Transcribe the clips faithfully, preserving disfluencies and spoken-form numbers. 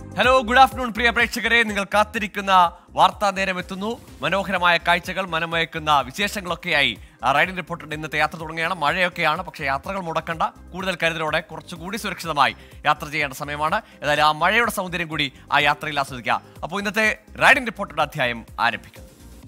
Hello, good afternoon പ്രിയ പ്രേക്ഷകരെ. നിങ്ങൾ കാത്തിരിക്കുന്ന വാർത്താ നേരം എത്തുന്നു. മനോഹരമായ കാഴ്ചകൾ, മനമയക്കുന്ന വിശേഷങ്ങളൊക്കെയായി റൈഡിംഗ് റിപ്പോർട്ടറിന്റെ ഇന്നത്തെ യാത്ര തുടങ്ങുകയാണ്. മഴയൊക്കെയാണ്, പക്ഷേ യാത്രകൾ മുടക്കണ്ട. കൂടുതൽ കരുതലോടെ കുറച്ചുകൂടി സുരക്ഷിതമായി യാത്ര ചെയ്യേണ്ട സമയമാണ്. ഏതായാലും ആ മഴയുടെ സൗന്ദര്യം കൂടി ആ യാത്രയിൽ ആസ്വദിക്കാം. അപ്പോൾ ഇന്നത്തെ റൈഡിംഗ് റിപ്പോർട്ടറുടെ അധ്യായം ആരംഭിക്കുന്നു.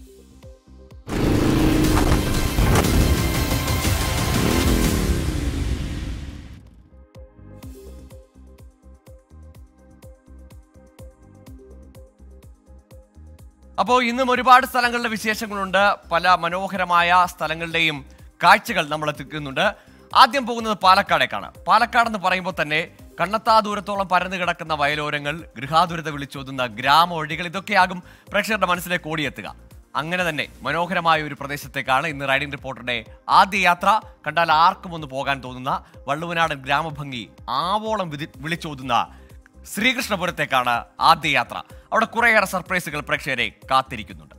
അപ്പോൾ ഇന്നും ഒരുപാട് സ്ഥലങ്ങളുടെ വിശേഷങ്ങളുണ്ട്. പല മനോഹരമായ സ്ഥലങ്ങളുടെയും കാഴ്ചകൾ നമ്മൾ എത്തിക്കുന്നുണ്ട്. ആദ്യം പോകുന്നത് പാലക്കാടേക്കാണ്. പാലക്കാട് എന്ന് പറയുമ്പോൾ തന്നെ കണ്ണത്താ ദൂരത്തോളം പരന്നു കിടക്കുന്ന വയലോരങ്ങൾ, ഗൃഹാതുരത വിളിച്ചോതുന്ന ഗ്രാമ വഴികൾ, ഇതൊക്കെയാകും പ്രേക്ഷകരുടെ മനസ്സിലേക്ക് ഓടിയെത്തുക. അങ്ങനെ തന്നെ മനോഹരമായ ഒരു പ്രദേശത്തേക്കാണ് ഇന്ന് റൈഡിംഗ് റിപ്പോർട്ടറുടെ ആദ്യ യാത്ര. കണ്ടാൽ ആർക്കും ഒന്ന് പോകാൻ തോന്നുന്ന വള്ളുവനാടൻ ഗ്രാമഭംഗി ആവോളം വിളിച്ചോതുന്ന ശ്രീകൃഷ്ണപുരത്തേക്കാണ് ആദ്യ യാത്ര. അവിടെ കുറേയേറെ സർപ്രൈസുകൾ പ്രേക്ഷകരെ കാത്തിരിക്കുന്നുണ്ട്.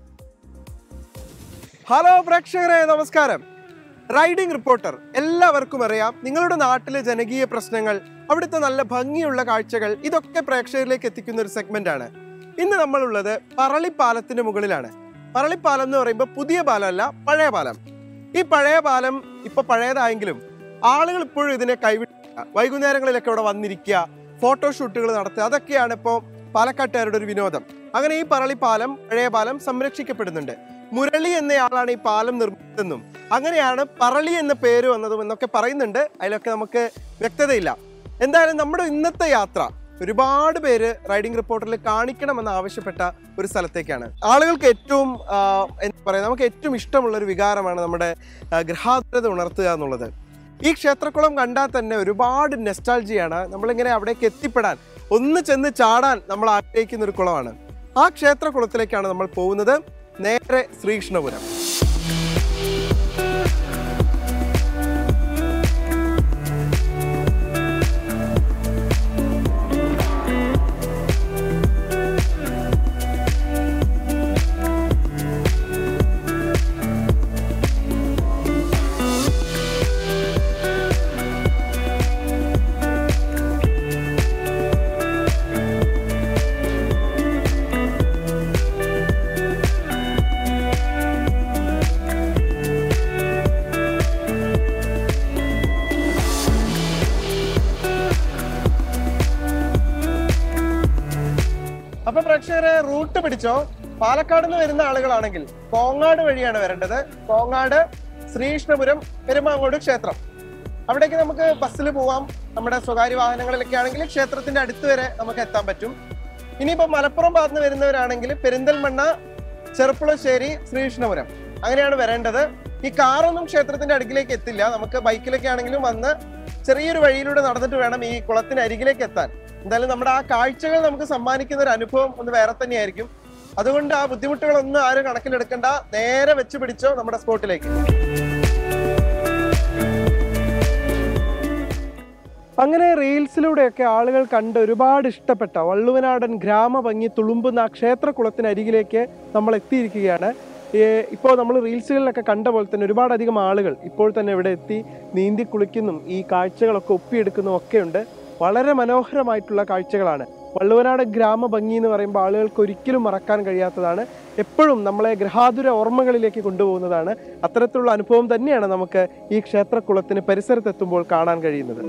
ഹലോ പ്രേക്ഷകരെ, നമസ്കാരം. റൈഡിംഗ് റിപ്പോർട്ടർ എല്ലാവർക്കും അറിയാം, നിങ്ങളുടെ നാട്ടിലെ ജനകീയ പ്രശ്നങ്ങൾ, അവിടുത്തെ നല്ല ഭംഗിയുള്ള കാഴ്ചകൾ, ഇതൊക്കെ പ്രേക്ഷകരിലേക്ക് എത്തിക്കുന്ന ഒരു സെഗ്മെന്റ് ആണ്. ഇന്ന് നമ്മളുള്ളത് പറളിപ്പാലത്തിന്റെ മുകളിലാണ്. പറളിപ്പാലം എന്ന് പറയുമ്പോൾ പുതിയ പാലമല്ല, പഴയ പാലം. ഈ പഴയ പാലം ഇപ്പൊ പഴയതായെങ്കിലും ആളുകൾ ഇപ്പോഴും ഇതിനെ കൈവിട്ടില്ല. വൈകുന്നേരങ്ങളിലൊക്കെ ഇവിടെ വന്നിരിക്കുക, ഫോട്ടോഷൂട്ടുകൾ നടത്തുക, അതൊക്കെയാണ് ഇപ്പോൾ പാലക്കാട്ടുകാരുടെ ഒരു വിനോദം. അങ്ങനെ ഈ പറളിപ്പാലം, പഴയ പാലം സംരക്ഷിക്കപ്പെടുന്നുണ്ട്. മുരളി എന്നയാളാണ് ഈ പാലം നിർമ്മിച്ചതെന്നും അങ്ങനെയാണ് പറളി എന്ന പേര് വന്നതും എന്നൊക്കെ പറയുന്നുണ്ട്. അതിലൊക്കെ നമുക്ക് വ്യക്തതയില്ല. എന്തായാലും നമ്മുടെ ഇന്നത്തെ യാത്ര ഒരുപാട് പേര് റൈഡിംഗ് റിപ്പോർട്ടറിൽ കാണിക്കണമെന്ന് ആവശ്യപ്പെട്ട ഒരു സ്ഥലത്തേക്കാണ്. ആളുകൾക്ക് ഏറ്റവും എന്താ പറയുക, നമുക്ക് ഏറ്റവും ഇഷ്ടമുള്ള ഒരു വികാരമാണ് നമ്മുടെ ഗൃഹാതുരത ഉണർത്തുക എന്നുള്ളത്. ഈ ക്ഷേത്രക്കുളം കണ്ടാൽ തന്നെ ഒരുപാട് നെസ്റ്റാൾജിയാണ്. നമ്മളിങ്ങനെ അവിടേക്ക് എത്തിപ്പെടാൻ, ഒന്ന് ചെന്ന് ചാടാൻ നമ്മൾ ആഗ്രഹിക്കുന്ന ഒരു കുളമാണ്. ആ ക്ഷേത്രക്കുളത്തിലേക്കാണ് നമ്മൾ പോകുന്നത്. നേരെ ശ്രീകൃഷ്ണപുരം. അപ്പൊ പ്രേക്ഷകരെ, റൂട്ട് പിടിച്ചോ. പാലക്കാട് നിന്ന് വരുന്ന ആളുകളാണെങ്കിൽ കോങ്ങാട് വഴിയാണ് വരേണ്ടത്. കോങ്ങാട്, ശ്രീകൃഷ്ണപുരം, പെരുമാങ്ങോട് ക്ഷേത്രം, അവിടേക്ക് നമുക്ക് ബസ്സിൽ പോവാം. നമ്മുടെ സ്വകാര്യ വാഹനങ്ങളിലൊക്കെ ആണെങ്കിൽ ക്ഷേത്രത്തിന്റെ അടുത്ത് വരെ നമുക്ക് എത്താൻ പറ്റും. ഇനിയിപ്പോ മലപ്പുറം ഭാഗത്ത് നിന്ന് വരുന്നവരാണെങ്കിൽ പെരിന്തൽമണ്ണ, ചെറുപ്പുളശ്ശേരി, ശ്രീകൃഷ്ണപുരം, അങ്ങനെയാണ് വരേണ്ടത്. ഈ കാറൊന്നും ക്ഷേത്രത്തിന്റെ അടുക്കിലേക്ക് എത്തില്ല. നമുക്ക് ബൈക്കിലൊക്കെ ആണെങ്കിലും വന്ന് ചെറിയൊരു വഴിയിലൂടെ നടന്നിട്ട് വേണം ഈ കുളത്തിന് അരികിലേക്ക് എത്താൻ. എന്തായാലും നമ്മുടെ ആ കാഴ്ചകൾ നമുക്ക് സമ്മാനിക്കുന്ന ഒരു അനുഭവം ഒന്ന് വേറെ തന്നെയായിരിക്കും. അതുകൊണ്ട് ആ ബുദ്ധിമുട്ടുകളൊന്നും ആരും കണക്കിലെടുക്കണ്ട. നേരെ വെച്ച് പിടിച്ചോ നമ്മുടെ സ്പോട്ടിലേക്ക്. അങ്ങനെ റീൽസിലൂടെയൊക്കെ ആളുകൾ കണ്ട് ഒരുപാട് ഇഷ്ടപ്പെട്ട വള്ളുവനാടൻ ഗ്രാമഭംഗി തുളുമ്പുന്ന ആ ക്ഷേത്രക്കുളത്തിനരികിലേക്ക് നമ്മൾ എത്തിയിരിക്കുകയാണ്. ഇപ്പോൾ നമ്മൾ റീൽസുകളിലൊക്കെ കണ്ട പോലെ തന്നെ ഒരുപാടധികം ആളുകൾ ഇപ്പോൾ തന്നെ ഇവിടെ എത്തി നീന്തി കുളിക്കുന്നും ഈ കാഴ്ചകളൊക്കെ ഒപ്പിയെടുക്കുന്നതും ഒക്കെ ഉണ്ട്. വളരെ മനോഹരമായിട്ടുള്ള കാഴ്ചകളാണ്. വള്ളുവനാട് ഗ്രാമഭംഗി എന്ന് പറയുമ്പോൾ ആളുകൾക്ക് ഒരിക്കലും മറക്കാൻ കഴിയാത്തതാണ്. എപ്പോഴും നമ്മളെ ഗൃഹാതുര ഓർമ്മകളിലേക്ക് കൊണ്ടുപോകുന്നതാണ്. അത്തരത്തിലുള്ള അനുഭവം തന്നെയാണ് നമുക്ക് ഈ ക്ഷേത്രക്കുളത്തിന് പരിസരത്തെത്തുമ്പോൾ കാണാൻ കഴിയുന്നത്.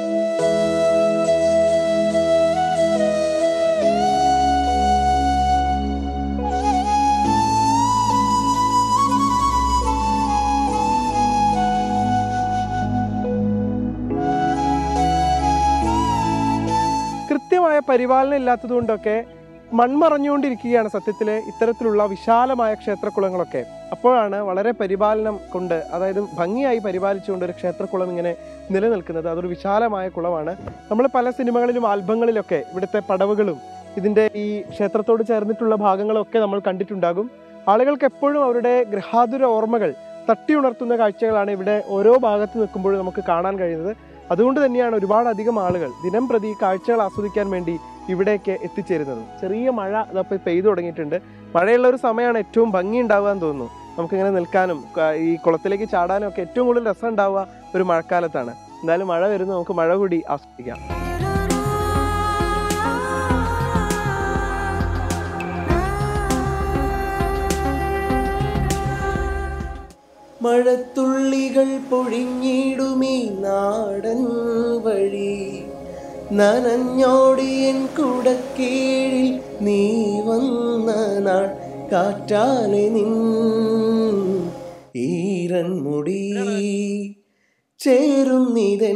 കൃത്യമായ പരിപാലനം ഇല്ലാത്തതുകൊണ്ടൊക്കെ മൺമറഞ്ഞുകൊണ്ടിരിക്കുകയാണ് സത്യത്തിൽ ഇത്തരത്തിലുള്ള വിശാലമായ ക്ഷേത്രക്കുളങ്ങളൊക്കെ. അപ്പോഴാണ് വളരെ പരിപാലനം കൊണ്ട്, അതായത് ഭംഗിയായി പരിപാലിച്ചുകൊണ്ട് ഒരു ക്ഷേത്രക്കുളം ഇങ്ങനെ നിലനിൽക്കുന്നത്. അതൊരു വിശാലമായ കുളമാണ്. നമ്മൾ പല സിനിമകളിലും ആൽബങ്ങളിലൊക്കെ ഇവിടുത്തെ പടവുകളും ഇതിൻ്റെ ഈ ക്ഷേത്രത്തോട് ചേർന്നിട്ടുള്ള ഭാഗങ്ങളൊക്കെ നമ്മൾ കണ്ടിട്ടുണ്ടാകും. ആളുകൾക്ക് എപ്പോഴും അവരുടെ ഗൃഹാതുര ഓർമ്മകൾ തട്ടിയുണർത്തുന്ന കാഴ്ചകളാണ് ഇവിടെ ഓരോ ഭാഗത്ത് നിൽക്കുമ്പോഴും നമുക്ക് കാണാൻ കഴിയുന്നത്. അതുകൊണ്ട് തന്നെയാണ് ഒരുപാട് അധികം ആളുകൾ ദിനം പ്രതി കാഴ്ചകൾ ആസ്വദിക്കാൻ വേണ്ടി ഇവിടേക്ക് എത്തിച്ചേരുന്നത്. ചെറിയ മഴ ഇതപ്പോൾ പെയ്തു തുടങ്ങിയിട്ടുണ്ട്. മഴയുള്ള ഒരു സമയമാണ് ഏറ്റവും ഭംഗി ഉണ്ടാവുക എന്ന് തോന്നുന്നു. നമുക്കിങ്ങനെ നിൽക്കാനും ഈ കുളത്തിലേക്ക് ചാടാനും ഒക്കെ ഏറ്റവും കൂടുതൽ രസം ഉണ്ടാവുക ഒരു മഴക്കാലത്താണ്. എന്തായാലും മഴ വരുന്നു, നമുക്ക് മഴ കൂടി ആസ്വദിക്കാം. മഴത്തുള്ളികൾ പൊഴിഞ്ഞിടുമീ നാടൻ വഴി നനഞ്ഞോടിയൻ കുടക്കീഴിൽ നീ വന്ന നാൾ കാറ്റാലെ നിൻ ഈരൻ മുടി ചേരുന്നിതൻ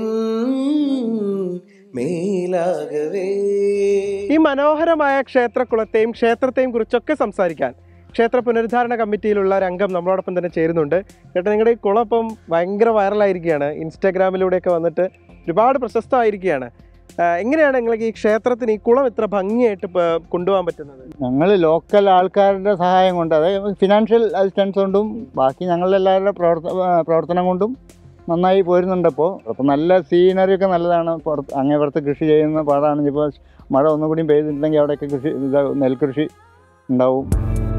മേലാകവേ. ഈ മനോഹരമായ ക്ഷേത്രകുളത്തെയും ക്ഷേത്രത്തെയും കുറിച്ചൊക്കെ സംസാരിക്കാൻ ക്ഷേത്ര പുനരുദ്ധാരണ കമ്മിറ്റിയിലുള്ള ഒരു അംഗം നമ്മളോടൊപ്പം തന്നെ ചേരുന്നുണ്ട്. ചേട്ടാ, നിങ്ങളുടെ ഈ കുളം ഇപ്പം ഭയങ്കര വൈറലായിരിക്കുകയാണ്, ഇൻസ്റ്റാഗ്രാമിലൂടെയൊക്കെ വന്നിട്ട് ഒരുപാട് പ്രശസ്തമായിരിക്കുകയാണ്. എങ്ങനെയാണ് നിങ്ങൾക്ക് ഈ ക്ഷേത്രത്തിന് ഈ കുളം ഇത്ര ഭംഗിയായിട്ട് കൊണ്ടുപോകാൻ പറ്റുന്നത്? ഞങ്ങൾ ലോക്കൽ ആൾക്കാരുടെ സഹായം കൊണ്ട്, അതായത് ഫിനാൻഷ്യൽ അസിസ്റ്റൻസ് കൊണ്ടും ബാക്കി ഞങ്ങളുടെ എല്ലാവരുടെ പ്രവർത്ത പ്രവർത്തനം കൊണ്ടും നന്നായി പോരുന്നുണ്ട്. ഇപ്പോൾ അപ്പോൾ നല്ല സീനറി ഒക്കെ നല്ലതാണ്. പുറത്ത് അങ്ങേ പുറത്ത് കൃഷി ചെയ്യുന്ന പാടാണ്. ഇപ്പോൾ മഴ ഒന്നുകൂടി പെയ്തിട്ടുണ്ടെങ്കിൽ അവിടെയൊക്കെ കൃഷി നെൽകൃഷി ഉണ്ടാവും.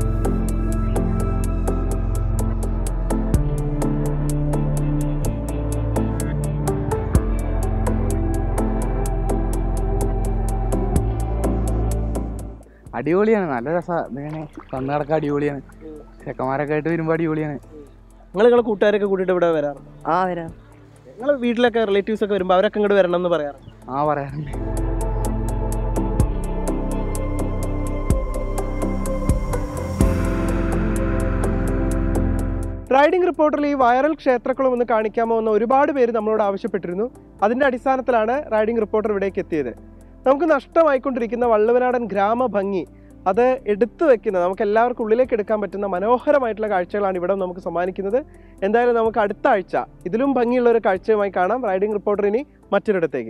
അടിപൊളിയാണ്, നല്ല രസമാണ്. ഇങ്ങനെ കന്നുകടക്ക അടിപൊളിയാണ്, ചെക്കന്മാരൊക്കെ ആയിട്ട് വരുമ്പോൾ അടിപൊളിയാണ്. നിങ്ങൾ നിങ്ങളെ കൂട്ടുകാരൊക്കെ കൂട്ടിയിട്ട് ഇവിടെ വരാറുണ്ട്? ആ വരാം. നിങ്ങളെ വീട്ടിലൊക്കെ റിലേറ്റീവ്സ് ഒക്കെ വരുമ്പോൾ അവരൊക്കെ ഇങ്ങോട്ട് വരണം എന്ന് പറയാറുണ്ട്? ആ പറയാറുണ്ട്. റൈഡിംഗ് റിപ്പോർട്ടറിൽ ഈ വൈറൽ ക്ഷേത്രക്കുളം ഒന്ന് കാണിക്കാമോ എന്ന് ഒരുപാട് പേര് നമ്മളോട് ആവശ്യപ്പെട്ടിരുന്നു. അതിൻ്റെ അടിസ്ഥാനത്തിലാണ് റൈഡിംഗ് റിപ്പോർട്ടർ ഇവിടേക്ക് എത്തിയത്. നമുക്ക് നഷ്ടമായിക്കൊണ്ടിരിക്കുന്ന വള്ളുവനാടൻ ഗ്രാമഭംഗി അത് എടുത്തു വെക്കുന്ന, നമുക്ക് എല്ലാവർക്കും ഉള്ളിലേക്ക് എടുക്കാൻ പറ്റുന്ന മനോഹരമായിട്ടുള്ള കാഴ്ചകളാണ് ഇവിടെ നമുക്ക് സമ്മാനിക്കുന്നത്. എന്തായാലും നമുക്ക് അടുത്ത ആഴ്ച ഇതിലും ഭംഗിയുള്ള ഒരു കാഴ്ചയുമായി കാണാം. റൈഡിംഗ് റിപ്പോർട്ടർ ഇനി മറ്റൊരിടത്തേക്ക്.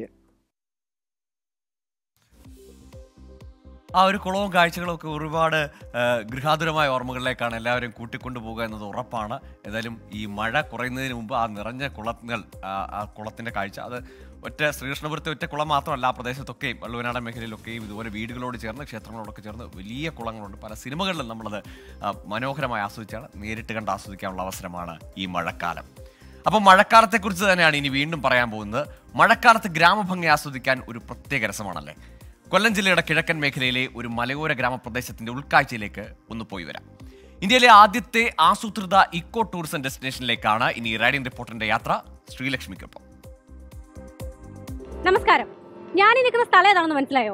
ആ ഒരു കുളവും കാഴ്ചകളും ഒക്കെ ഒരുപാട് ഗൃഹാതുരമായ ഓർമ്മകളിലേക്കാണ് എല്ലാവരും കൂട്ടിക്കൊണ്ടു പോകുക എന്നത് ഉറപ്പാണ്. ഏതായാലും ഈ മഴ കുറയുന്നതിന് മുമ്പ് ആ നിറഞ്ഞ കുളങ്ങൾ, ആ കുളത്തിൻ്റെ കാഴ്ച, അത് ഒറ്റ ശ്രീകൃഷ്ണപുരത്തെ ഒറ്റ കുളം മാത്രമല്ല, ആ പ്രദേശത്തൊക്കെയും വള്ളുവനാടൻ മേഖലയിലൊക്കെയും ഇതുപോലെ വീടുകളോട് ചേർന്ന് ക്ഷേത്രങ്ങളോടൊക്കെ ചേർന്ന് വലിയ കുളങ്ങളുണ്ട്. പല സിനിമകളിലും നമ്മളത് മനോഹരമായി ആസ്വദിച്ചാണ്, നേരിട്ട് കണ്ട് ആസ്വദിക്കാനുള്ള അവസരമാണ് ഈ മഴക്കാലം. അപ്പോൾ മഴക്കാലത്തെക്കുറിച്ച് തന്നെയാണ് ഇനി വീണ്ടും പറയാൻ പോകുന്നത്. മഴക്കാലത്ത് ഗ്രാമഭംഗി ആസ്വദിക്കാൻ ഒരു പ്രത്യേക രസമാണല്ലേ. കൊല്ലം ജില്ലയുടെ കിഴക്കൻ മേഖലയിലെ ഒരു മലയോര ഗ്രാമപ്രദേശത്തിന്റെ ഉൾക്കാഴ്ചയിലേക്ക് ഒന്ന് പോയി വരാം. ഇന്ത്യയിലെ ആദ്യത്തെ ആസൂത്രിത ഇക്കോ ടൂറിസം ഡെസ്റ്റിനേഷനിലേക്കാണ് ഇനി റൈഡിംഗ് റിപ്പോർട്ടറിന്റെ യാത്ര. ശ്രീലക്ഷ്മിക്കൊപ്പം. നമസ്കാരം. ഞാൻ ഈ നിൽക്കുന്ന സ്ഥലം ഏതാണെന്ന് മനസ്സിലായോ?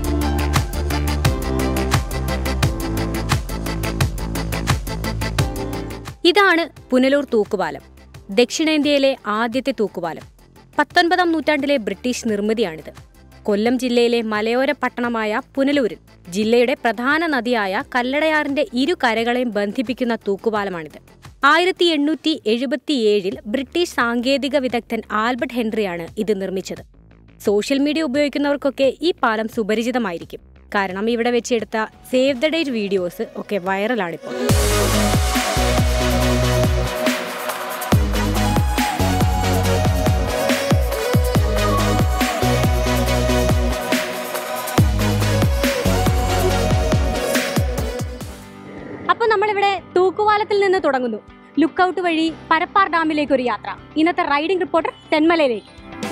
ഇതാണ് പുനലൂർ തൂക്കുപാലം. ദക്ഷിണേന്ത്യയിലെ ആദ്യത്തെ തൂക്കുപാലം. പത്തൊൻപതാം നൂറ്റാണ്ടിലെ ബ്രിട്ടീഷ് നിർമ്മിതിയാണിത്. കൊല്ലം ജില്ലയിലെ മലയോര പട്ടണമായ പുനലൂരിൽ ജില്ലയുടെ പ്രധാന നദിയായ കല്ലടയാറിന്റെ ഇരു കരകളെയും ബന്ധിപ്പിക്കുന്ന തൂക്കുപാലമാണിത്. ആയിരത്തി എണ്ണൂറ്റി എഴുപത്തിയേഴിൽ ബ്രിട്ടീഷ് സാങ്കേതിക വിദഗ്ധൻ ആൽബർട്ട് ഹെൻറിയാണ് ഇത് നിർമ്മിച്ചത്. സോഷ്യൽ മീഡിയ ഉപയോഗിക്കുന്നവർക്കൊക്കെ ഈ പാലം സുപരിചിതമായിരിക്കും. കാരണം ഇവിടെ വെച്ചെടുത്ത സേവ് ദ ഡേറ്റ് വീഡിയോസ് ഒക്കെ വൈറലാണിപ്പോൾ. അപ്പോൾ നമ്മളിവിടെ തൂക്കുപാലത്തിൽ നിന്ന് തുടങ്ങുന്നു. ലുക്കൌട്ട് വഴി പരപ്പാർ ഡാമിലേക്ക് ഒരു യാത്ര. ഇന്നത്തെ റൈഡിംഗ് റിപ്പോർട്ടർ തെന്മലയിലേക്ക്.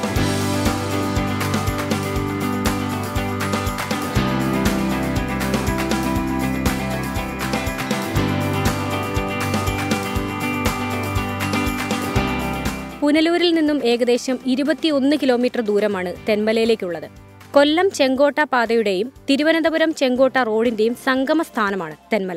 പുനലൂരിൽ നിന്നും ഏകദേശം ഇരുപത്തിയൊന്ന് കിലോമീറ്റർ ദൂരമാണ് തെന്മലയിലേക്കുള്ളത്. കൊല്ലം ചെങ്കോട്ട പാതയുടെയും തിരുവനന്തപുരം ചെങ്കോട്ട റോഡിന്റെയും സംഗമ സ്ഥാനമാണ് തെന്മല.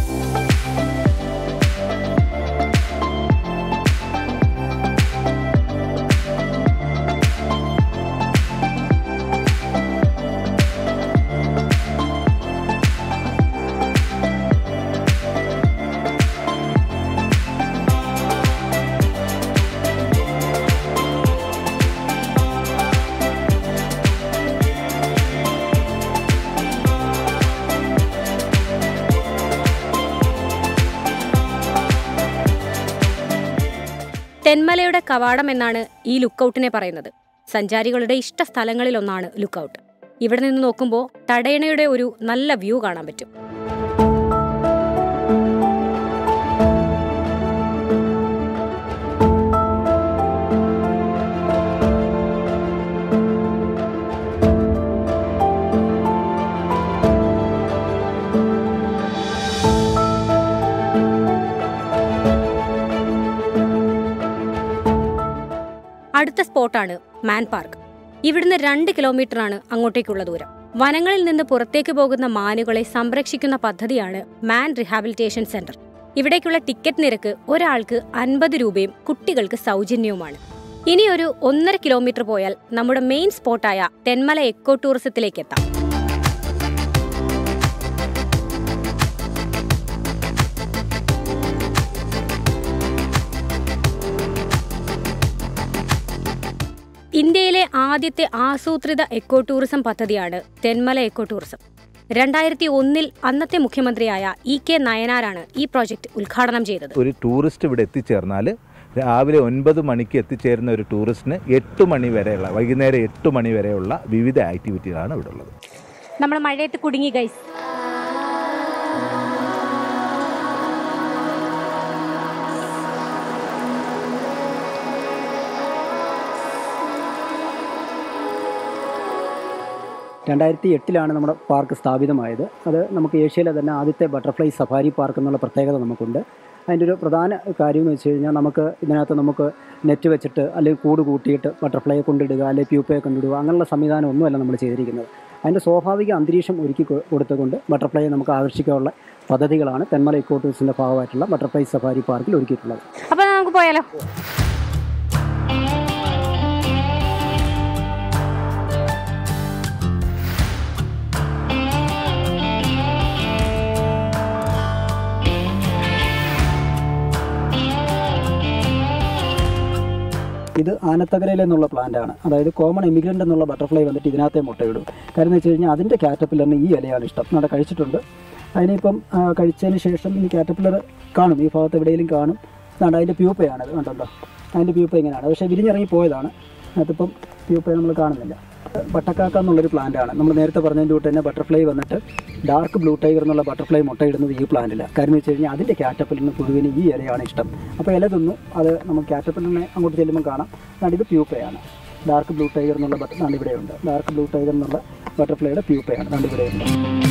തെന്മലയുടെ കവാടം എന്നാണ് ഈ ലുക്കൌട്ടിനെ പറയുന്നത്. സഞ്ചാരികളുടെ ഇഷ്ട സ്ഥലങ്ങളിലൊന്നാണ് ലുക്കൌട്ട്. ഇവിടെ നിന്ന് നോക്കുമ്പോൾ തടയണയുടെ ഒരു നല്ല വ്യൂ കാണാൻ പറ്റും. സ്പോട്ടാണ് മാൻ പാർക്ക്. ഇവിടുന്ന് രണ്ട് കിലോമീറ്ററാണ് അങ്ങോട്ടേക്കുള്ള ദൂരം. വനങ്ങളിൽ നിന്ന് പുറത്തേക്ക് പോകുന്ന മാനുകളെ സംരക്ഷിക്കുന്ന പദ്ധതിയാണ് മാൻ റിഹാബിലിറ്റേഷൻ സെന്റർ. ഇവിടേക്കുള്ള ടിക്കറ്റ് നിരക്ക് ഒരാൾക്ക് അൻപത് രൂപയും കുട്ടികൾക്ക് സൗജന്യവുമാണ്. ഇനി ഒരു ഒന്നര കിലോമീറ്റർ പോയാൽ നമ്മുടെ മെയിൻ സ്പോട്ടായ തെന്മല എക്കോ ടൂറിസത്തിലേക്ക് എത്താം. ഇന്ത്യയിലെ ആദ്യത്തെ ആസൂത്രിത എക്കോ ടൂറിസം പദ്ധതിയാണ് തെന്മല എക്കോ ടൂറിസം. രണ്ടായിരത്തി ഒന്നിൽ അന്നത്തെ മുഖ്യമന്ത്രിയായ ഇ കെ നയനാരാണ് ഈ പ്രോജക്റ്റ് ഉദ്ഘാടനം ചെയ്തത്. ഒരു ടൂറിസ്റ്റ് ഇവിടെ എത്തിച്ചേർന്നാൽ രാവിലെ ഒൻപത് മണിക്ക് എത്തിച്ചേരുന്ന ഒരു ടൂറിസ്റ്റിന് എട്ട് മണി വരെയുള്ള വൈകുന്നേരം എട്ട് മണി വരെയുള്ള വിവിധ ആക്ടിവിറ്റികളാണ് ഇവിടെ ഉള്ളത്. നമ്മൾ മഴയത്ത് കുടുങ്ങി ഗൈസ്. രണ്ടായിരത്തി എട്ടിലാണ് നമ്മുടെ പാർക്ക് സ്ഥാപിതമായത്. അത് നമുക്ക് ഏഷ്യയിലെ തന്നെ ആദ്യത്തെ ബട്ടർഫ്ലൈ സഫാരി പാർക്ക് എന്നുള്ള പ്രത്യേകത നമുക്കുണ്ട്. അതിൻ്റെ ഒരു പ്രധാന കാര്യം എന്ന് വെച്ച് കഴിഞ്ഞാൽ നമുക്ക് ഇതിനകത്ത് നമുക്ക് നെറ്റ് വെച്ചിട്ട് അല്ലെങ്കിൽ കൂട് കൂട്ടിയിട്ട് ബട്ടർഫ്ലൈയെ കൊണ്ടിടുക അല്ലെങ്കിൽ പ്യൂപ്പയെ കൊണ്ടിടുക അങ്ങനെയുള്ള സംവിധാനം ഒന്നുമല്ല നമ്മൾ ചെയ്തിരിക്കുന്നത്. അതിൻ്റെ സ്വാഭാവിക അന്തരീക്ഷം ഒരുക്കി കൊടുത്തുകൊണ്ട് ബട്ടർഫ്ലൈയെ നമുക്ക് ആകർഷിക്കാനുള്ള പദ്ധതികളാണ് തെന്മല ഇക്കോ ടൂറിസത്തിൻ്റെ ഭാഗമായിട്ടുള്ള ബട്ടർഫ്ലൈ സഫാരി പാർക്കിൽ ഒരുക്കിയിട്ടുള്ളത്. അപ്പോൾ നമുക്ക് പോയാലോ? ഇത് ആനത്തകരയിൽ എന്നുള്ള പ്ലാന്റാണ്. അതായത് കോമൺ എമിഗ്രൻ്റ് എന്നുള്ള ബട്ടർഫ്ലൈ വന്നിട്ട് ഇതിനകത്തെ മുട്ടയിടും. കാരണം എന്ന് വെച്ച് കഴിഞ്ഞാൽ അതിൻ്റെ കാറ്റർപില്ലറിന് ഈ ഇലയാണ് ഇഷ്ടം. നമ്മുടെ കഴിച്ചിട്ടുണ്ട്. അതിനിപ്പം കഴിച്ചതിന് ശേഷം ഈ കാറ്റർപില്ലർ കാണും, ഈ ഭാഗത്ത് എവിടെയെങ്കിലും കാണും. അതുകൊണ്ട് അതിൻ്റെ പ്യൂപ്പയാണ് അത് കണ്ടോ, അതിൻ്റെ പ്യൂപ്പ ഇങ്ങനെയാണ്. പക്ഷേ വിരിഞ്ഞിറങ്ങി പോയതാണ്. അതിപ്പം പ്യൂപ്പയെ നമ്മൾ കാണുന്നില്ല. ബട്ടക്കാക്ക എന്നുള്ളൊരു പ്ലാന്റാണ്. നമ്മൾ നേരത്തെ പറഞ്ഞതിൻ്റെ കൂട്ട് തന്നെ ബട്ടർഫ്ലൈ വന്നിട്ട് ഡാർക്ക് ബ്ലൂ ടൈഗർ എന്നുള്ള ബട്ടർഫ്ലൈ മുട്ടയിടുന്നത് ഈ പ്ലാന്റില്ല. കാര്യം എന്ന് വെച്ച് കഴിഞ്ഞാൽ അതിൻ്റെ കാറ്റർപില്ലറിന് പുഴുവിന് ഈ ഇലയാണ് ഇഷ്ടം. അപ്പോൾ ഇല തിന്നു അത് നമുക്ക് കാറ്റർപില്ലറിനെ അങ്ങോട്ട് ചെല്ലുമ്പോൾ കാണാം. അതുകൊണ്ട് ഇത് പ്യൂപ്പയാണ്. ഡാർക്ക് ബ്ലൂ ടൈഗർ എന്നുള്ള ബട്ടർ നാണ്ട് ഇവിടെയുണ്ട്. ഡാർക്ക് ബ്ലൂ ടൈഗർ എന്നുള്ള ബട്ടർഫ്ലൈയുടെ പ്യൂപ്പയാണ് നാണ്ട് ഇവിടെയുണ്ട്.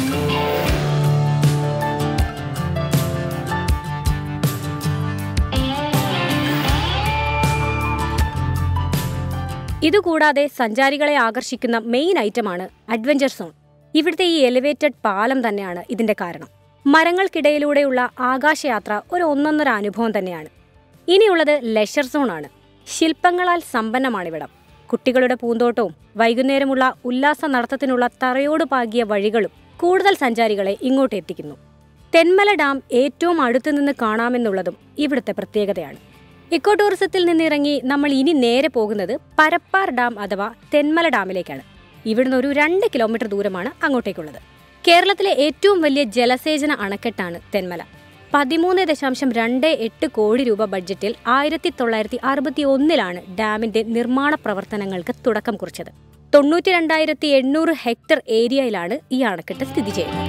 ഇതുകൂടാതെ സഞ്ചാരികളെ ആകർഷിക്കുന്ന മെയിൻ ഐറ്റമാണ് അഡ്വഞ്ചർ സോൺ. ഇവിടുത്തെ ഈ എലിവേറ്റഡ് പാലം തന്നെയാണ് ഇതിന്റെ കാരണം. മരങ്ങൾക്കിടയിലൂടെയുള്ള ആകാശയാത്ര ഒരു ഒന്നൊന്നര അനുഭവം തന്നെയാണ്. ഇനിയുള്ളത് ലെഷർ സോണാണ്. ശില്പങ്ങളാൽ സമ്പന്നമാണിവിടം. കുട്ടികളുടെ പൂന്തോട്ടവും വൈകുന്നേരമുള്ള ഉല്ലാസ നടത്തത്തിനുള്ള തറയോട് പാകിയ വഴികളും കൂടുതൽ സഞ്ചാരികളെ ഇങ്ങോട്ട് എത്തിക്കുന്നു. തെന്മല ഡാം ഏറ്റവും അടുത്തുനിന്ന് കാണാമെന്നുള്ളതും ഇവിടുത്തെ പ്രത്യേകതയാണ്. ഇക്കോ ടൂറിസത്തിൽ നിന്നിറങ്ങി നമ്മൾ ഇനി നേരെ പോകുന്നത് പരപ്പാർ ഡാം അഥവാ തെന്മല ഡാമിലേക്കാണ്. ഇവിടുന്ന് ഒരു രണ്ട് കിലോമീറ്റർ ദൂരമാണ് അങ്ങോട്ടേക്കുള്ളത്. കേരളത്തിലെ ഏറ്റവും വലിയ ജലസേചന അണക്കെട്ടാണ് തെന്മല. പതിമൂന്ന് ദശാംശം രണ്ട് എട്ട് കോടി രൂപ ബഡ്ജറ്റിൽ ആയിരത്തി തൊള്ളായിരത്തി അറുപത്തി ഒന്നിലാണ് ഡാമിന്റെ നിർമ്മാണ പ്രവർത്തനങ്ങൾക്ക് തുടക്കം കുറിച്ചത്. തൊണ്ണൂറ്റി രണ്ടായിരത്തി എണ്ണൂറ് ഹെക്ടർ ഏരിയയിലാണ് ഈ അണക്കെട്ട് സ്ഥിതി ചെയ്യുന്നത്.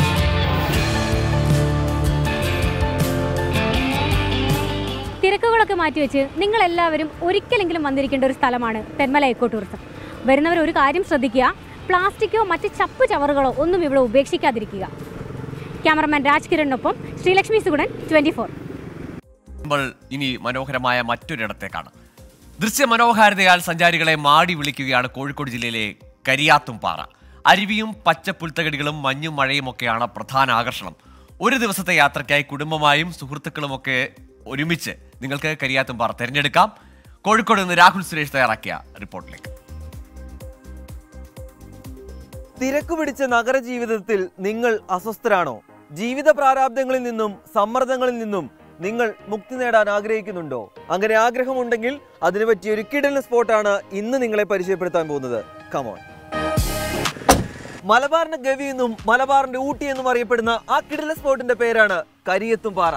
തിരക്കുകളൊക്കെ മാറ്റിവെച്ച് നിങ്ങൾ എല്ലാവരും ഒരിക്കലെങ്കിലും വന്നിരിക്കേണ്ട ഒരു സ്ഥലമാണ് തെന്മല എക്കോ ടൂറിസം. വരുന്നവർ ഒരു കാര്യം ശ്രദ്ധിക്കുക, പ്ലാസ്റ്റിക്കോ മറ്റ് ചപ്പ് ചവറുകളോ ഒന്നും ഇവിടെ ഉപേക്ഷിക്കാതിരിക്കുക. ക്യാമറമാൻ രാജ് കിരണിനൊപ്പം ശ്രീലക്ഷ്മി സുഗുണൻ, ട്വന്റി ഫോർ. നമ്മൾ ഇനി മനോഹരമായ മറ്റൊരിടത്തേക്കാണ്. ദൃശ്യമനോഹാരിതയാൽ സഞ്ചാരികളെ മാടി വിളിക്കുകയാണ് കോഴിക്കോട് ജില്ലയിലെ കരിയാത്തുംപാറ. അരുവിയും പച്ചപ്പുൽത്തകടികളും മഞ്ഞും മഴയും ഒക്കെയാണ് പ്രധാന ആകർഷണം. ഒരു ദിവസത്തെ യാത്രയ്ക്കായി കുടുംബമായും സുഹൃത്തുക്കളുമൊക്കെ ഒരുമിച്ച് നിങ്ങൾക്ക് കരിയാത്തുംപാറ തിരഞ്ഞെടുക്കാം. കോഴിക്കോട് നിന്ന് രാഹുൽ സുരേഷ് തയ്യാറാക്കിയ റിപ്പോർട്ടിലേക്ക്. തിരക്ക് പിടിച്ച നഗരജീവിതത്തിൽ നിങ്ങൾ അസ്വസ്ഥരാണോ? ജീവിത പ്രാരാബ്ദങ്ങളിൽ നിന്നും സമ്മർദ്ദങ്ങളിൽ നിന്നും നിങ്ങൾ മുക്തി നേടാൻ ആഗ്രഹിക്കുന്നുണ്ടോ? അങ്ങനെ ആഗ്രഹമുണ്ടെങ്കിൽ അതിനു പറ്റിയ ഒരു കിടിലൻ സ്പോട്ടാണ് ഇന്ന് നിങ്ങളെ പരിചയപ്പെടുത്താൻ പോകുന്നത്. കമോൺ. മലബാറിന്റെ ഗവി എന്നും മലബാറിന്റെ ഊട്ടി എന്നും അറിയപ്പെടുന്ന ആ കിടിലൻ സ്പോട്ടിന്റെ പേരാണ് കരിയത്തുംപാറ.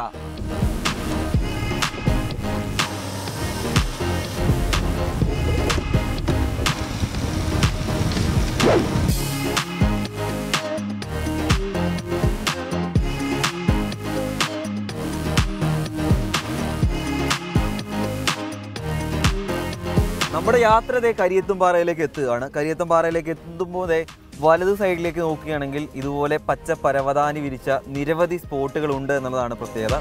നമ്മുടെ യാത്ര ദേ കരിയത്തുംപാറയിലേക്ക് എത്തുകയാണ്. കരിയത്തുംപാറയിലേക്ക് എത്തുമ്പോൾ ദേ വലത് സൈഡിലേക്ക് നോക്കുകയാണെങ്കിൽ ഇതുപോലെ പച്ച പരവതാനി വിരിച്ച നിരവധി സ്പോട്ടുകൾ ഉണ്ട് എന്നുള്ളതാണ് പ്രത്യേകത.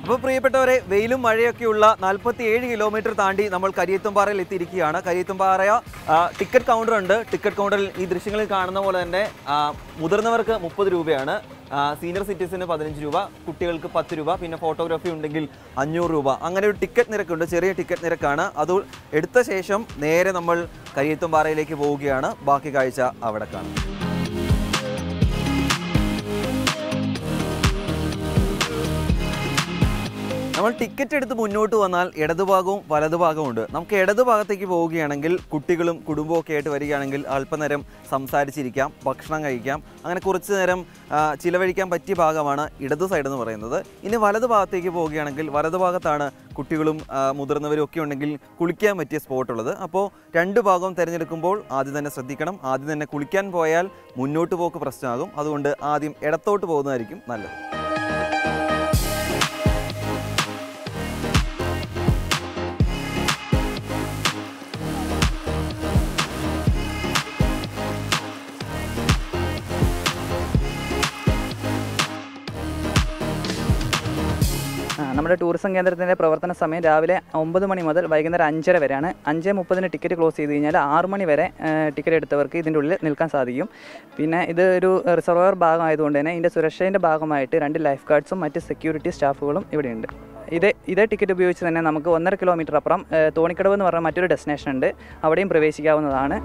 അപ്പോൾ പ്രിയപ്പെട്ടവരെ, വെയിലും മഴയൊക്കെയുള്ള നാൽപ്പത്തി ഏഴ് കിലോമീറ്റർ താണ്ടി നമ്മൾ കരിയത്തുംപാറയിൽ എത്തിയിരിക്കുകയാണ്. കരിയത്തുംപാറ ടിക്കറ്റ് കൗണ്ടർ ഉണ്ട്. ടിക്കറ്റ് കൗണ്ടറിൽ ഈ ദൃശ്യങ്ങളിൽ കാണുന്ന പോലെ തന്നെ മുതിർന്നവർക്ക് മുപ്പത് രൂപയാണ്, സീനിയർ സിറ്റിസന് പതിനഞ്ച് രൂപ, കുട്ടികൾക്ക് പത്ത് രൂപ, പിന്നെ ഫോട്ടോഗ്രാഫി ഉണ്ടെങ്കിൽ അഞ്ഞൂറ് രൂപ. അങ്ങനെ ഒരു ടിക്കറ്റ് നിരക്കുണ്ട്, ചെറിയ ടിക്കറ്റ് നിരക്കാണ്. അത് എടുത്ത ശേഷം നേരെ നമ്മൾ കരിയത്തുംപാറയിലേക്ക് പോവുകയാണ്. ബാക്കി കാഴ്ച അവിടെ കാണാം. നമ്മൾ ടിക്കറ്റ് എടുത്ത് മുന്നോട്ട് വന്നാൽ ഇടതുഭാഗവും വലതുഭാഗവും ഉണ്ട്. നമുക്ക് ഇടതുഭാഗത്തേക്ക് പോവുകയാണെങ്കിൽ കുട്ടികളും കുടുംബവും ഒക്കെ ആയിട്ട് വരികയാണെങ്കിൽ അല്പനേരം സംസാരിച്ചിരിക്കാം, ഭക്ഷണം കഴിക്കാം, അങ്ങനെ കുറച്ച് നേരം ചിലവഴിക്കാൻ പറ്റിയ ഭാഗമാണ് ഇടതു സൈഡ് എന്ന് പറയുന്നത്. ഇനി വലതുഭാഗത്തേക്ക് പോവുകയാണെങ്കിൽ വലതുഭാഗത്താണ് കുട്ടികളും മുതിർന്നവരും ഒക്കെ ഉണ്ടെങ്കിൽ കുളിക്കാൻ പറ്റിയ സ്പോട്ടുള്ളത്. അപ്പോൾ രണ്ട് ഭാഗവും തിരഞ്ഞെടുക്കുമ്പോൾ ആദ്യം തന്നെ ശ്രദ്ധിക്കണം. ആദ്യം തന്നെ കുളിക്കാൻ പോയാൽ മുന്നോട്ട് പോക്ക് പ്രശ്നമാകും. അതുകൊണ്ട് ആദ്യം ഇടത്തോട്ട് പോകുന്നതായിരിക്കും നല്ലത്. നമ്മുടെ ടൂറിസം കേന്ദ്രത്തിൻ്റെ പ്രവർത്തന സമയം രാവിലെ ഒമ്പത് മണി മുതൽ വൈകുന്നേരം അഞ്ചര വരെയാണ്. അഞ്ച് മുപ്പതിന് ടിക്കറ്റ് ക്ലോസ് ചെയ്ത് കഴിഞ്ഞാൽ ആറ് മണി വരെ ടിക്കറ്റ് എടുത്തവർക്ക് ഇതിൻ്റെ ഉള്ളിൽ നിൽക്കാൻ സാധിക്കും. പിന്നെ ഇത് ഒരു റിസർവർ ഭാഗമായതുകൊണ്ട് തന്നെ ഇതിൻ്റെ സുരക്ഷേൻ്റെ ഭാഗമായിട്ട് രണ്ട് ലൈഫ് ഗാർഡ്സും മറ്റ് സെക്യൂരിറ്റി സ്റ്റാഫുകളും ഇവിടെയുണ്ട്. ഇതേ ഇതേ ടിക്കറ്റ് ഉപയോഗിച്ച് തന്നെ നമുക്ക് ഒന്നര കിലോമീറ്റർ അപ്പുറം തോണിക്കടവ് എന്ന് പറഞ്ഞ മറ്റൊരു ഡെസ്റ്റിനേഷൻ ഉണ്ട്, അവിടെയും പ്രവേശിക്കാവുന്നതാണ്.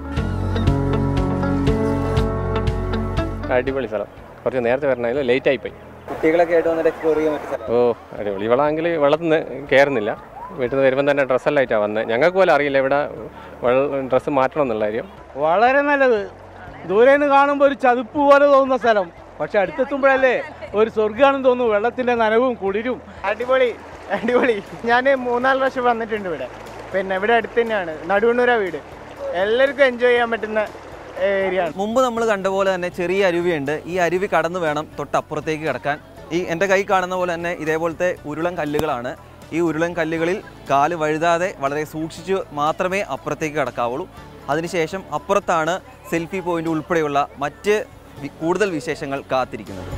അടിപൊളി സ്ഥലം. കുറച്ച് നേരത്തെ വരണമെങ്കിൽ ലേറ്റ് ആയിപ്പോയി. കുട്ടികളൊക്കെ ആയിട്ട് വന്നിട്ട് എക്സ്പ്ലോർ ചെയ്യാൻ പറ്റിയ സ്ഥലം. ഓ അടിപൊളി. ഇവളാണെങ്കിൽ വെള്ളത്തിൽ നിന്ന് കയറുന്നില്ല, വീട്ടിൽ നിന്ന് വരുമ്പം തന്നെ ഡ്രസ്സെല്ലായിട്ടാണ് വന്നത്. ഞങ്ങൾക്ക് പോലും അറിയില്ല ഇവിടെ ഡ്രസ്സ് മാറ്റണം എന്നുള്ള കാര്യം. വളരെ നല്ലത്. ദൂരെ നിന്ന് കാണുമ്പോൾ ഒരു ചതുപ്പ് പോലെ തോന്നുന്ന സ്ഥലം, പക്ഷെ അടുത്തെത്തുമ്പോഴല്ലേ ഒരു സ്വർഗ്ഗമാണെന്ന് തോന്നുന്നു. വെള്ളത്തിൻ്റെ നനവും കുളിരും. അടിപൊളി അടിപൊളി. ഞാൻ മൂന്നാല് പ്രാവശ്യം വന്നിട്ടുണ്ട് ഇവിടെ. പിന്നെ ഇവിടെ അടുത്ത് തന്നെയാണ്, നടുവണ്ണൂര വീട്. എല്ലാവർക്കും എൻജോയ് ചെയ്യാൻ പറ്റുന്ന ഏരിയ. മുമ്പ് നമ്മൾ കണ്ട പോലെ തന്നെ ചെറിയ അരുവിയുണ്ട്. ഈ അരുവി കടന്നു വേണം തൊട്ടപ്പുറത്തേക്ക് കിടക്കാൻ. ഈ എൻ്റെ കൈ കാണുന്ന പോലെ തന്നെ ഇതേപോലത്തെ ഉരുളൻ കല്ലുകളാണ്. ഈ ഉരുളൻ കല്ലുകളിൽ കാല് വഴുതാതെ വളരെ സൂക്ഷിച്ച് മാത്രമേ അപ്പുറത്തേക്ക് കിടക്കാവുള്ളൂ. അതിനുശേഷം അപ്പുറത്താണ് സെൽഫി പോയിന്റ് ഉൾപ്പെടെയുള്ള മറ്റ് കൂടുതൽ വിശേഷങ്ങൾ കാത്തിരിക്കുന്നത്.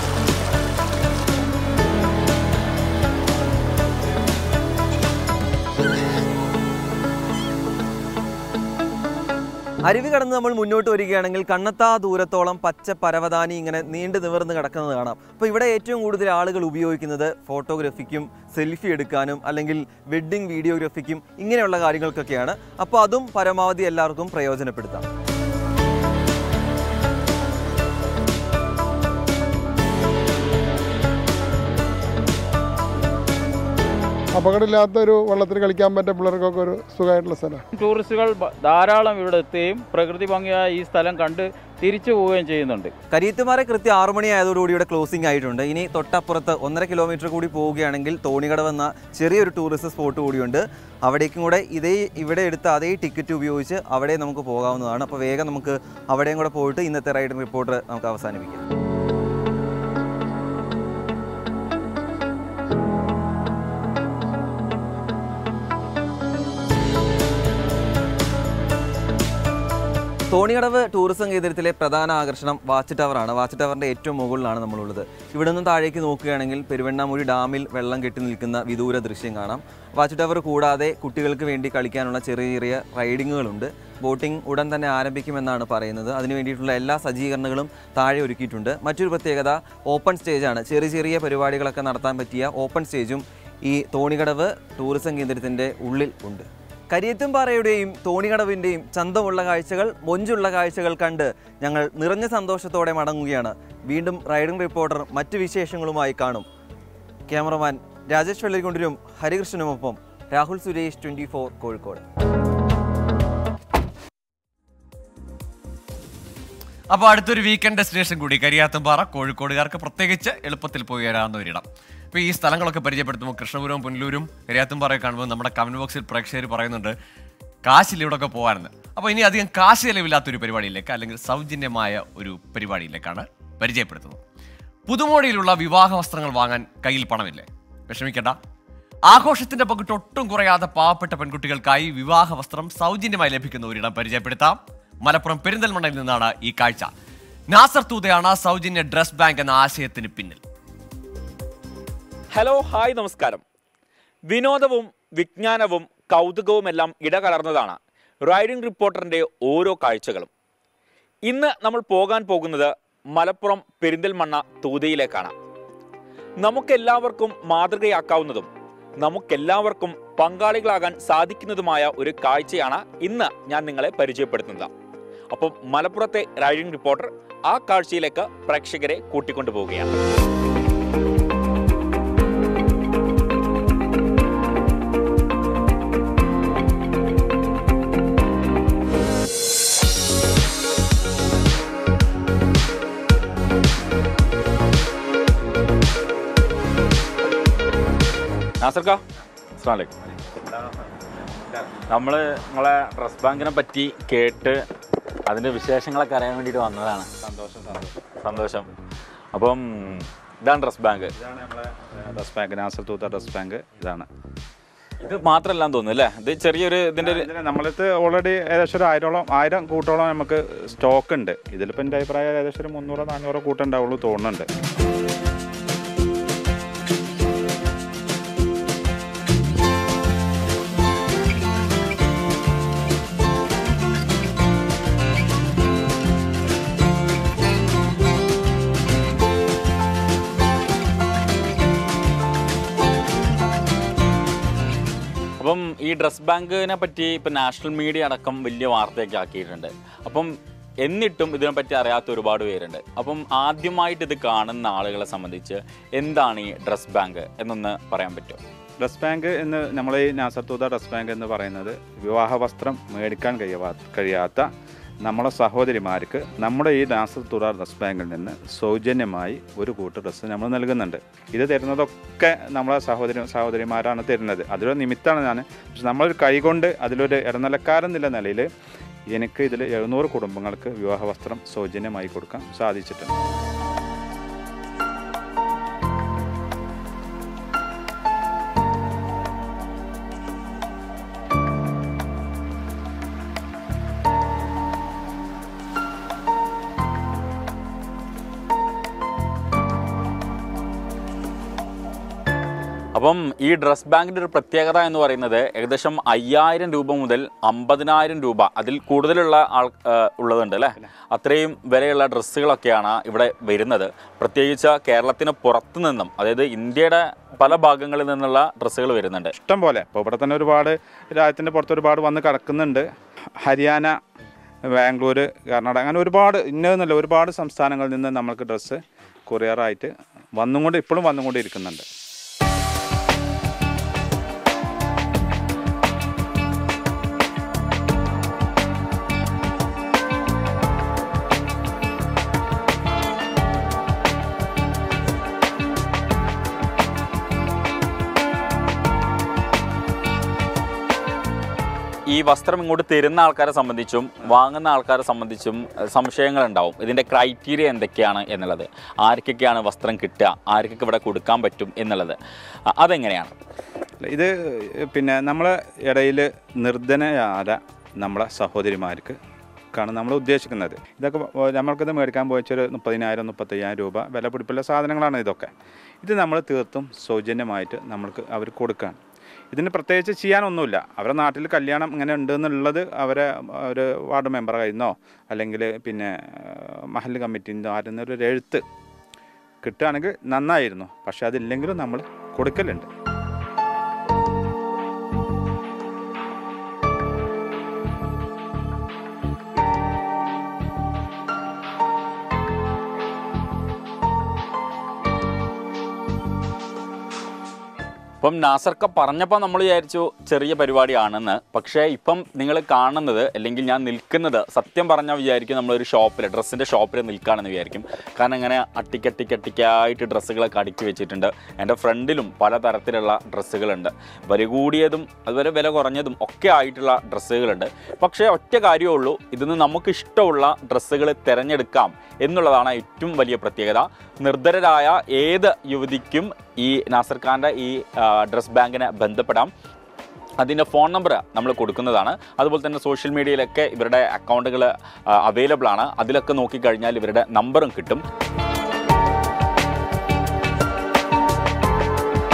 അരുവി കടന്ന് നമ്മൾ മുന്നോട്ട് വരികയാണെങ്കിൽ കണ്ണെത്താ ദൂരത്തോളം പച്ച പരവതാനി ഇങ്ങനെ നീണ്ടു നിവർന്ന് കിടക്കുന്നത് കാണാം. അപ്പോൾ ഇവിടെ ഏറ്റവും കൂടുതൽ ആളുകൾ ഉപയോഗിക്കുന്നത് ഫോട്ടോഗ്രാഫിക്കും സെൽഫി എടുക്കാനും അല്ലെങ്കിൽ വെഡ്ഡിംഗ് വീഡിയോഗ്രാഫിക്കും ഇങ്ങനെയുള്ള കാര്യങ്ങൾക്കൊക്കെയാണ്. അപ്പോൾ അതും പരമാവധി എല്ലാവർക്കും പ്രയോജനപ്പെടുത്താം. അപകടമില്ലാത്തൊരു വെള്ളത്തിൽ കളിക്കാൻ പറ്റിയ പിള്ളേർക്കൊക്കെ ഒരു സുഖമായിട്ടുള്ള സ്ഥലമാണ്. ടൂറിസ്റ്റുകൾ ധാരാളം ഇവിടെ എത്തുകയും പ്രകൃതി ഭംഗിയായ ഈ സ്ഥലം കണ്ട് തിരിച്ചു പോവുകയും ചെയ്യുന്നുണ്ട്. കരിയത്തുംപാറ കൃത്യം ആറു മണി ആയതോടുകൂടി ഇവിടെ ക്ലോസിംഗ് ആയിട്ടുണ്ട്. ഇനി തൊട്ടപ്പുറത്ത് ഒന്നര കിലോമീറ്റർ കൂടി പോവുകയാണെങ്കിൽ തോണിക്കടവ് എന്ന ചെറിയൊരു ടൂറിസ്റ്റ് സ്പോട്ട് കൂടിയുണ്ട്. അവിടേക്കും കൂടെ ഇതേ ഇവിടെ എടുത്ത അതേ ടിക്കറ്റ് ഉപയോഗിച്ച് അവിടെ നമുക്ക് പോകാവുന്നതാണ്. അപ്പോൾ വേഗം നമുക്ക് അവിടെയും കൂടെ പോയിട്ട് ഇന്നത്തെ റൈഡിംഗ് റിപ്പോർട്ട് നമുക്ക് അവസാനിപ്പിക്കാം. തോണിക്കടവ് ടൂറിസം കേന്ദ്രത്തിലെ പ്രധാന ആകർഷണം വാച്ച് ടവറാണ്. വാച്ച് ടവറിൻ്റെ ഏറ്റവും മുകളിലാണ് നമ്മളുള്ളത്. ഇവിടെ നിന്ന് താഴേക്ക് നോക്കുകയാണെങ്കിൽ പെരുവണ്ണാമൂഴി ഡാമിൽ വെള്ളം കെട്ടി നിൽക്കുന്ന വിദൂര ദൃശ്യം കാണാം. വാച്ച് ടവർ കൂടാതെ കുട്ടികൾക്ക് വേണ്ടി കളിക്കാനുള്ള ചെറിയ ചെറിയ റൈഡിങ്ങുകളുണ്ട്. ബോട്ടിംഗ് ഉടൻ തന്നെ ആരംഭിക്കുമെന്നാണ് പറയുന്നത്. അതിന് വേണ്ടിയിട്ടുള്ള എല്ലാ സജ്ജീകരണങ്ങളും താഴെ ഒരുക്കിയിട്ടുണ്ട്. മറ്റൊരു പ്രത്യേകത ഓപ്പൺ സ്റ്റേജാണ്. ചെറിയ ചെറിയ പരിപാടികളൊക്കെ നടത്താൻ പറ്റിയ ഓപ്പൺ സ്റ്റേജും ഈ തോണിക്കടവ് ടൂറിസം കേന്ദ്രത്തിൻ്റെ ഉള്ളിൽ ഉണ്ട്. കരിയത്തുംപാറയുടെയും തോണിക്കടവിൻ്റെയും ചന്തമുള്ള കാഴ്ചകൾ, മൊഞ്ചുള്ള കാഴ്ചകൾ കണ്ട് ഞങ്ങൾ നിറഞ്ഞ സന്തോഷത്തോടെ മടങ്ങുകയാണ്. വീണ്ടും റൈഡിംഗ് റിപ്പോർട്ടർ മറ്റു വിശേഷങ്ങളുമായി കാണും. ക്യാമറമാൻ രാജേഷ് വെള്ളരിക്കുണ്ടിനും ഹരികൃഷ്ണനുമൊപ്പം രാഹുൽ സുരേഷ്, ട്വൻറ്റി ഫോർ കോഴിക്കോട്. അപ്പോൾ അടുത്തൊരു വീക്കെൻഡ് ഡെസ്റ്റിനേഷൻ കൂടി കരിയാത്തുംപാറ. കോഴിക്കോടുകാർക്ക് പ്രത്യേകിച്ച് എളുപ്പത്തിൽ പോയി വരാവുന്ന ഒരിടം. ഇപ്പോൾ ഈ സ്ഥലങ്ങളൊക്കെ പരിചയപ്പെടുത്തുമ്പോൾ കൃഷ്ണപുരവും പുനലൂരും കരിയാത്തുംപാറയൊക്കെ കാണുമ്പോൾ നമ്മുടെ കമന്റ് ബോക്സിൽ പ്രേക്ഷകർ പറയുന്നുണ്ട് കാശിൽ ഇവിടെയൊക്കെ പോകാനെന്ന്. അപ്പോൾ ഇനി അധികം കാശ് ചെലവില്ലാത്തൊരു പരിപാടിയിലേക്ക് അല്ലെങ്കിൽ സൗജന്യമായ ഒരു പരിപാടിയിലേക്കാണ് പരിചയപ്പെടുത്തുന്നത്. പുതുമോടിയിലുള്ള വിവാഹ വസ്ത്രങ്ങൾ വാങ്ങാൻ കയ്യിൽ പണമില്ലേ? വിഷമിക്കേണ്ട. ആഘോഷത്തിന്റെ പകിട്ട് ഒട്ടും കുറയാതെ പാവപ്പെട്ട പെൺകുട്ടികൾക്കായി വിവാഹ വസ്ത്രം സൗജന്യമായി ലഭിക്കുന്ന ഒരിടം പരിചയപ്പെടുത്താം. മലപ്പുറം പെരിന്തൽമണ്ണയിൽ നിന്നാണ് ഈ കാഴ്ച. നാസർ തൂതയാണ് സൗജന്യ ഡ്രസ് ബാങ്ക് എന്ന ആശയത്തിന് പിന്നിൽ. ഹലോ ഹായ് നമസ്കാരം. വിനോദവും വിജ്ഞാനവും കൗതുകവുമെല്ലാം ഇടകലർന്നതാണ് റൈഡിംഗ് റിപ്പോർട്ടറിൻ്റെ ഓരോ കാഴ്ചകളും. ഇന്ന് നമ്മൾ പോകാൻ പോകുന്നത് മലപ്പുറം പെരിന്തൽമണ്ണ തൂതയിലേക്കാണ്. നമുക്കെല്ലാവർക്കും മാതൃകയാക്കാവുന്നതും നമുക്കെല്ലാവർക്കും പങ്കാളികളാകാൻ സാധിക്കുന്നതുമായ ഒരു കാഴ്ചയാണ് ഇന്ന് ഞാൻ നിങ്ങളെ പരിചയപ്പെടുത്തുന്നത്. അപ്പം മലപ്പുറത്തെ റൈഡിംഗ് റിപ്പോർട്ടർ ആ കാഴ്ചയിലേക്ക് പ്രേക്ഷകരെ കൂട്ടിക്കൊണ്ടുപോവുകയാണ്. നാസർക്കാ, അസ്സലാമു അലൈക്കും. നമ്മൾ നിങ്ങളെ ഡ്രസ് ബാങ്കിനെ പറ്റി കേട്ട് അതിൻ്റെ വിശേഷങ്ങളൊക്കെ അറിയാൻ വേണ്ടിയിട്ട് വന്നതാണ്. സന്തോഷം സന്തോഷം സന്തോഷം അപ്പം ഇതാണ് ഡ്രസ് ബാങ്ക്. ഇതാണ് നമ്മളെ dress bank, Nasar Thootha dress bank. ഇതാണ്. ഇത് മാത്രമല്ലാന്ന് തോന്നുന്നു അല്ലേ? ഇത് ചെറിയൊരു ഇതിൻ്റെ നമ്മളടുത്ത് ഓൾറെഡി ഏകദേശം ഒരു ആയിരോളം ആയിരം കൂട്ടോളം നമുക്ക് സ്റ്റോക്ക് ഉണ്ട്. ഇതിലിപ്പോൾ എൻ്റെ അഭിപ്രായം ഏകദേശം ഒരു മുന്നൂറോ നാനൂറോ കൂട്ടുണ്ടാവുള്ളൂ തോന്നുന്നുണ്ട്. അപ്പം ഈ ഡ്രസ് ബാങ്കിനെ പറ്റി ഇപ്പം നാഷണൽ മീഡിയ അടക്കം വലിയ വാർത്തയൊക്കെ ആക്കിയിട്ടുണ്ട്. അപ്പം എന്നിട്ടും ഇതിനെപ്പറ്റി അറിയാത്ത ഒരുപാട് പേരുണ്ട്. അപ്പം ആദ്യമായിട്ട് ഇത് കാണുന്ന ആളുകളെ സംബന്ധിച്ച് എന്താണ് ഈ ഡ്രസ് ബാങ്ക് എന്നൊന്ന് പറയാൻ പറ്റുമോ? ഡ്രസ് ബാങ്ക് എന്ന് നമ്മൾ ഈ നാസർ തൂത്ത ഡ്രസ് ബാങ്ക് എന്ന് പറയുന്നത് വിവാഹ വസ്ത്രം മേടിക്കാൻ കഴിയാ കഴിയാത്ത നമ്മളെ സഹോദരിമാർക്ക് നമ്മുടെ ഈ നാസർ തൂത്ത ഡ്രസ് ബാങ്കിൽ നിന്ന് സൗജന്യമായി ഒരു കൂട്ട് ഡ്രസ്സ് നമ്മൾ നൽകുന്നുണ്ട്. ഇത് തരുന്നതൊക്കെ നമ്മളെ സഹോദരി സഹോദരിമാരാണ് തരുന്നത്. അതിലൊരു നിമിത്തമാണ് ഞാൻ. പക്ഷെ നമ്മളൊരു കൈകൊണ്ട് അതിലൊരു ഇടനിലക്കാരെന്നുള്ള നിലയിൽ എനിക്ക് ഇതിൽ എഴുന്നൂറ് കുടുംബങ്ങൾക്ക് വിവാഹ വസ്ത്രം സൗജന്യമായി കൊടുക്കാൻ സാധിച്ചിട്ടുണ്ട്. അപ്പം ഈ ഡ്രസ് ബാങ്കിൻ്റെ ഒരു പ്രത്യേകത എന്ന് പറയുന്നത് ഏകദേശം അയ്യായിരം രൂപ മുതൽ അമ്പതിനായിരം രൂപ അതിൽ കൂടുതലുള്ള ആൾ ഉള്ളതുണ്ട് അല്ലേ? അത്രയും വിലയുള്ള ഡ്രസ്സുകളൊക്കെയാണ് ഇവിടെ വരുന്നത്. പ്രത്യേകിച്ച് കേരളത്തിന് പുറത്തു നിന്നും, അതായത് ഇന്ത്യയുടെ പല ഭാഗങ്ങളിൽ നിന്നുള്ള ഡ്രസ്സുകൾ വരുന്നുണ്ട് ഇഷ്ടം പോലെ. ഇപ്പോൾ ഇവിടെ തന്നെ ഒരുപാട് രാജ്യത്തിൻ്റെ പുറത്ത് ഒരുപാട് വന്ന് കിടക്കുന്നുണ്ട്. ഹരിയാന, ബാംഗ്ലൂർ, കർണാടക, അങ്ങനെ ഒരുപാട് ഇന്നതെന്നല്ല ഒരുപാട് സംസ്ഥാനങ്ങളിൽ നിന്ന് നമ്മൾക്ക് ഡ്രസ്സ് കൊറിയറായിട്ട് വന്നുകൊണ്ട് ഇപ്പോഴും വന്നുകൊണ്ടിരിക്കുന്നുണ്ട്. ഈ വസ്ത്രം ഇങ്ങോട്ട് തരുന്ന ആൾക്കാരെ സംബന്ധിച്ചും വാങ്ങുന്ന ആൾക്കാരെ സംബന്ധിച്ചും സംശയങ്ങളുണ്ടാവും. ഇതിൻ്റെ ക്രൈറ്റീരിയ എന്തൊക്കെയാണ് എന്നുള്ളത്, ആർക്കൊക്കെയാണ് വസ്ത്രം കിട്ടുക, ആർക്കൊക്കെ ഇവിടെ കൊടുക്കാൻ പറ്റും എന്നുള്ളത്, അതെങ്ങനെയാണ്? ഇത് പിന്നെ നമ്മളെ ഇടയിൽ നിർധനയായ നമ്മളെ സഹോദരിമാർക്ക് ാണ് നമ്മൾ ഉദ്ദേശിക്കുന്നത്. ഇതൊക്കെ നമ്മൾക്കിത് മേടിക്കാൻ പോയിച്ചൊരു മുപ്പതിനായിരം മുപ്പത്തയ്യായിരം രൂപ വില പിടിപ്പുള്ള സാധനങ്ങളാണ് ഇതൊക്കെ. ഇത് നമ്മൾ തീർത്തും സൗജന്യമായിട്ട് നമ്മൾക്ക് അവർ കൊടുക്കുകയാണ്. ഇതിന് പ്രത്യേകിച്ച് ചെയ്യാനൊന്നുമില്ല. അവരുടെ നാട്ടിൽ കല്യാണം ഇങ്ങനെ ഉണ്ടെന്നുള്ളത് അവരെ ഒരു വാർഡ് മെമ്പർ കയ്യുന്നോ അല്ലെങ്കിൽ പിന്നെ മഹല്ല് കമ്മിറ്റിൻ്റെ ആരുന്ന ഒരു എഴുത്ത് കിട്ടുകയാണെങ്കിൽ നന്നായിരുന്നു. പക്ഷെ അതില്ലെങ്കിലും നമ്മൾ കൊടുക്കലുണ്ട്. ഇപ്പം നാസർക്ക പറഞ്ഞപ്പോൾ നമ്മൾ വിചാരിച്ചു ചെറിയ പരിപാടിയാണെന്ന്. പക്ഷേ ഇപ്പം നിങ്ങൾ കാണുന്നത് അല്ലെങ്കിൽ ഞാൻ നിൽക്കുന്നത് സത്യം പറഞ്ഞാൽ വിചാരിക്കും നമ്മളൊരു ഷോപ്പിൽ, ഡ്രസ്സിൻ്റെ ഷോപ്പിൽ നിൽക്കുകയാണെന്ന് വിചാരിക്കും. കാരണം ഇങ്ങനെ അട്ടിക്കട്ടിക്കട്ടിക്കായിട്ട് ഡ്രസ്സുകളൊക്കെ അടുക്കി വെച്ചിട്ടുണ്ട്. എൻ്റെ ഫ്രണ്ടിലും പലതരത്തിലുള്ള ഡ്രസ്സുകളുണ്ട്. വില കൂടിയതും അതുപോലെ വില കുറഞ്ഞതും ഒക്കെ ആയിട്ടുള്ള ഡ്രസ്സുകളുണ്ട്. പക്ഷേ ഒറ്റ കാര്യമേ ഉള്ളൂ, ഇതിന് നമുക്ക് ഇഷ്ടമുള്ള ഡ്രസ്സുകൾ തിരഞ്ഞെടുക്കാം എന്നുള്ളതാണ് ഏറ്റവും വലിയ പ്രത്യേകത. നിർധരരായ ഏത് യുവതിക്കും ഈ നാസർ ഖാൻ്റെ ഈ ഡ്രസ് ബാങ്കിനെ ബന്ധപ്പെടാം. അതിൻ്റെ ഫോൺ നമ്പർ നമ്മൾ കൊടുക്കുന്നതാണ്. അതുപോലെ തന്നെ സോഷ്യൽ മീഡിയയിലൊക്കെ ഇവരുടെ അക്കൗണ്ടുകൾ അവൈലബിൾ ആണ്. അതിലൊക്കെ നോക്കിക്കഴിഞ്ഞാൽ ഇവരുടെ നമ്പറും കിട്ടും.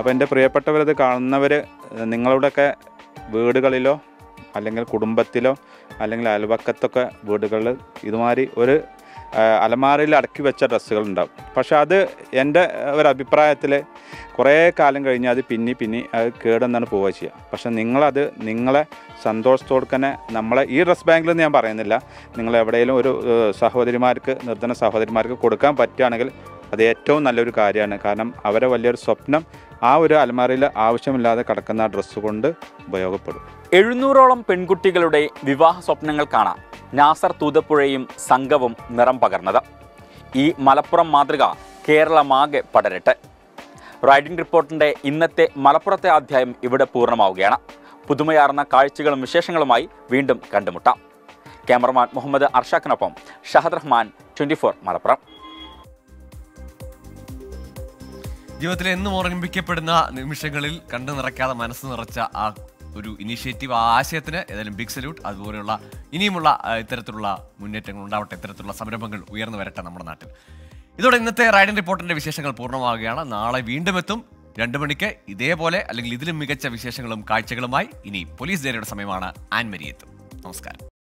അപ്പോൾ എൻ്റെ പ്രിയപ്പെട്ടവരത് കാണുന്നവർ നിങ്ങളുടെയൊക്കെ വീടുകളിലോ അല്ലെങ്കിൽ കുടുംബത്തിലോ അല്ലെങ്കിൽ അയൽവക്കത്തൊക്കെ വീടുകളിൽ ഇതുമാതിരി ഒരു അലമാരയിൽ അടക്കി വെച്ച ഡ്രസ്സുകൾ ഉണ്ടാവും. പക്ഷെ അത് എൻ്റെ ഒരു അഭിപ്രായത്തിൽ കുറേ കാലം കഴിഞ്ഞാൽ അത് പിന്നി പിന്നി അത് കേടെന്നാണ് പോവുക ചെയ്യുക. പക്ഷെ നിങ്ങളത് നിങ്ങളെ സന്തോഷത്തോടെ തന്നെ നമ്മളെ ഈ ഡ്രസ് ബാങ്കിൽ ഞാൻ പറയുന്നില്ല, നിങ്ങൾ എവിടെയെങ്കിലും ഒരു സഹോദരിമാർക്ക് നിർധന സഹോദരിമാർക്ക് കൊടുക്കാൻ പറ്റുകയാണെങ്കിൽ അത് ഏറ്റവും നല്ലൊരു കാര്യമാണ്. കാരണം അവരെ വലിയൊരു സ്വപ്നം ആ ഒരു അലമാരയിൽ ആവശ്യമില്ലാതെ കിടക്കുന്ന ഡ്രസ്സ് കൊണ്ട് ഉപയോഗപ്പെടും. എഴുന്നൂറോളം പെൺകുട്ടികളുടെ വിവാഹ സ്വപ്നങ്ങൾ കാണാം നാസർ തൂതപ്പുഴയും സംഘവും നിറം പകർന്നത്. ഈ മലപ്പുറം മാതൃക കേരളമാകെ പടരട്ടെ. റൈഡിംഗ് റിപ്പോർട്ടിൻ്റെ ഇന്നത്തെ മലപ്പുറത്തെ അധ്യായം ഇവിടെ പൂർണ്ണമാവുകയാണ്. പുതുമയാർന്ന കാഴ്ചകളും വിശേഷങ്ങളുമായി വീണ്ടും കണ്ടുമുട്ടാം. ക്യാമറമാൻ മുഹമ്മദ് അർഷാഖിനൊപ്പം ഷഹദ് റഹ്മാൻ, ട്വൻറ്റി ഫോർ മലപ്പുറം. ജീവിതത്തിൽ എന്നും ഓർമ്മിക്കപ്പെടുന്ന നിമിഷങ്ങളിൽ കണ്ടു നിറയ്ക്കാതെ മനസ്സ് നിറച്ച ആ ഒരു ഇനീഷ്യേറ്റീവ്, ആ ആശയത്തിന് ഏതായാലും ബിഗ് സല്യൂട്ട്. അതുപോലെയുള്ള ഇനിയുമുള്ള ഇത്തരത്തിലുള്ള മുന്നേറ്റങ്ങൾ ഉണ്ടാവട്ടെ, ഇത്തരത്തിലുള്ള സംരംഭങ്ങൾ ഉയർന്നു വരട്ടെ നമ്മുടെ നാട്ടിൽ. ഇതോടെ ഇന്നത്തെ റൈഡിംഗ് റിപ്പോർട്ടിന്റെ വിശേഷങ്ങൾ പൂർണ്ണമാവുകയാണ്. നാളെ വീണ്ടും എത്തും രണ്ടു മണിക്ക് ഇതേപോലെ അല്ലെങ്കിൽ ഇതിലും മികച്ച വിശേഷങ്ങളും കാഴ്ചകളുമായി. ഇനി പോലീസ് ഡയറിയുടെ സമയമാണ്. ആൻമരി എത്തും. നമസ്കാരം.